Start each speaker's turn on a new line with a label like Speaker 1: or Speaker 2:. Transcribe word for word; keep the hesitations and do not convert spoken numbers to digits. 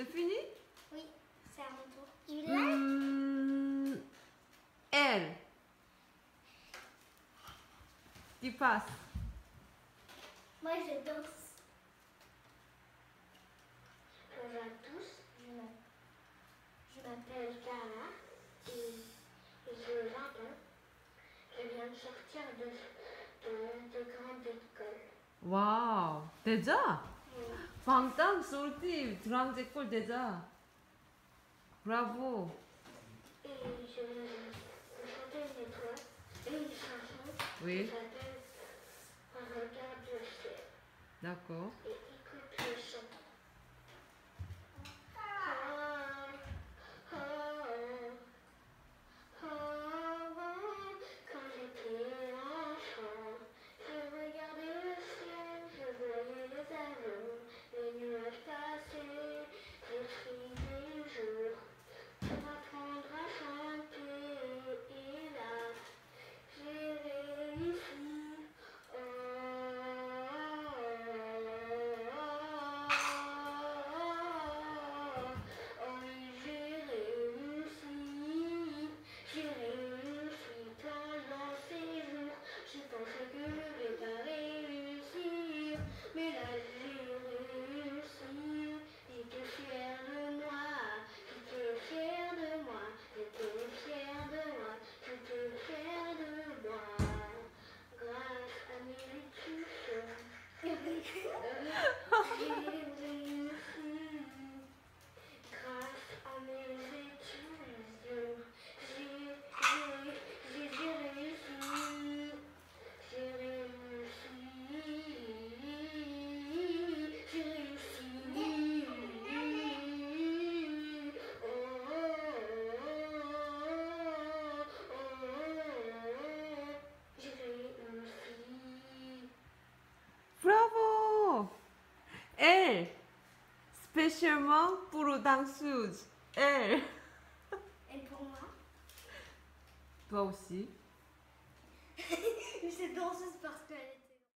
Speaker 1: C'est fini?
Speaker 2: Oui, c'est à mon tour.
Speaker 1: Hmm, L. Tu passes.
Speaker 2: Moi, je danse. Bonjour à tous, je m'a- je m'appelle Cara et et j'ai vingt ans. Je viens de sortir de, de, de grande école.
Speaker 1: 와우, déjà?
Speaker 2: Oui.
Speaker 1: 방탄 솔티 드럼 제꼴 déjà. Bravo.
Speaker 2: Et je vais vous chanter une étoile et une chanson
Speaker 1: Oui.
Speaker 2: qui s'appelle Un regard de ciel.
Speaker 1: D'accord.
Speaker 2: Et écoute le son. Ah, ah, ah, quand j'étais enfant, je regardais le ciel, je voyais les avions, les nuages passer, j'écrivais le jour pour apprendre à chanter. Et là, j'ai réussi. Oh, oh, oui, j'ai réussi. J'ai réussi pendant ces jours. Je pensais que je ne vais pas réussir, mais là j'ai réussi. J'étais fière de moi, j'étais fière de moi, j'étais fière de moi, j'étais fière de moi. Grâce à mes études, j'ai réussi. Grâce à mes études, j'ai j'ai- j'ai réussi. J'ai réussi. J'ai réussi. Oh, oh, oh, oh, j'ai réussi.
Speaker 1: Bravo. L. Spécialement pour les danseuses. L.
Speaker 2: Et pour moi,
Speaker 1: Toi aussi.
Speaker 2: c'est danseuse parce que